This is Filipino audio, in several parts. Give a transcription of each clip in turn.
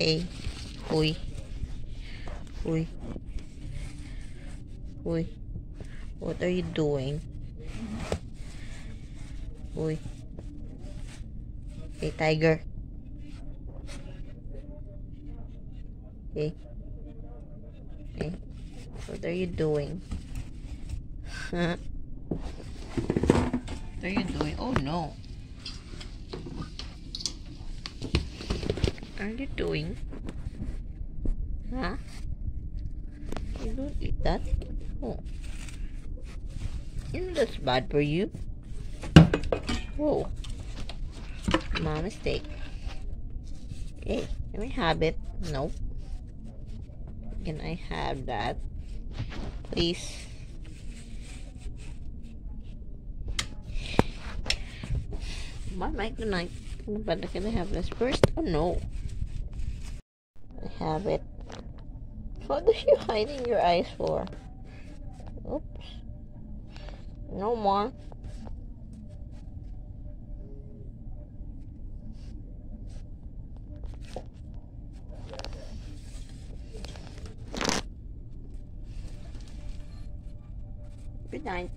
Hey. Uy. Uy. Uy. What are you doing? Uy. Hey, tiger. Hey. Hey. What are you doing? Huh? What are you doing? Oh no. What are you doing? Huh? You don't eat that? Oh. You know that's bad for you. Whoa. My mistake. Hey, can we have it? Nope. Can I have that? Please. My mic tonight. But can I have this first? Oh no. I have it. What are you hiding your eyes for? Oops. No more. Good night.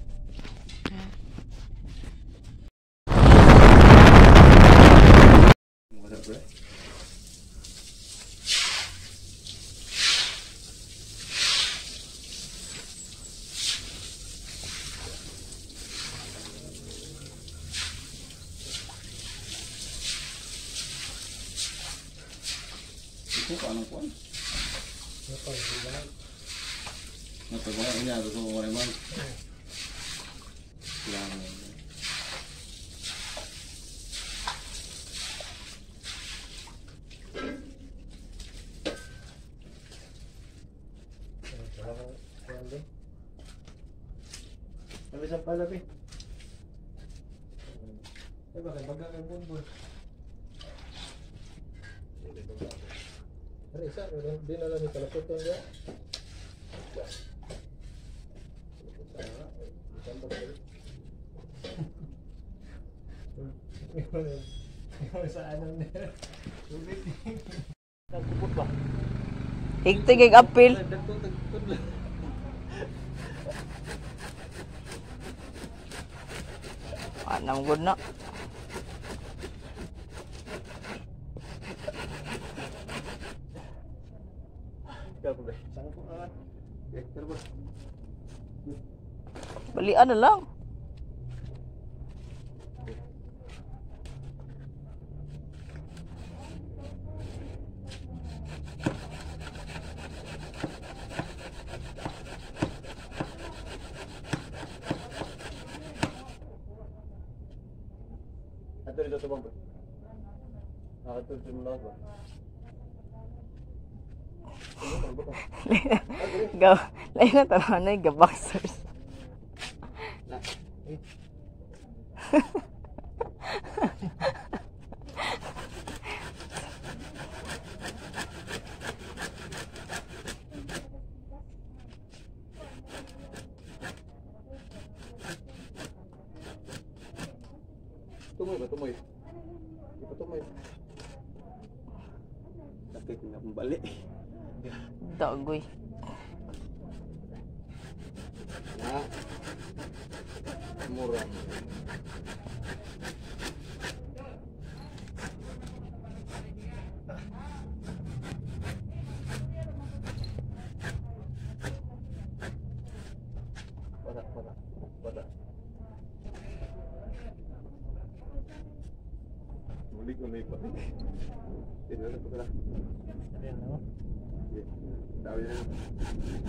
What's up, bro? Ito, paano po? Napagawa niya, gusto ko naman. Kailangan mo. Isang palabi. Eh bakit baga kay Bonbon? Ano isa? Di na lang ikalapot ko nga. Sa anong na? Ulit. Nagpupot ba? Higtigig apil. Dagtod lang. Anam good na. Saan po ka? Balian na lang. Ato rin ito bang ba? Ato rin mo lang ba? Go. Lain na talanay ga boxers. Tumoy ba? Tumoy? Di pa tumoy. Sakit nga pambali. Dagoy. Na. Mura. Wala. Mulik na may pati. Tinala ko pala. Ayan, no? Daw yan.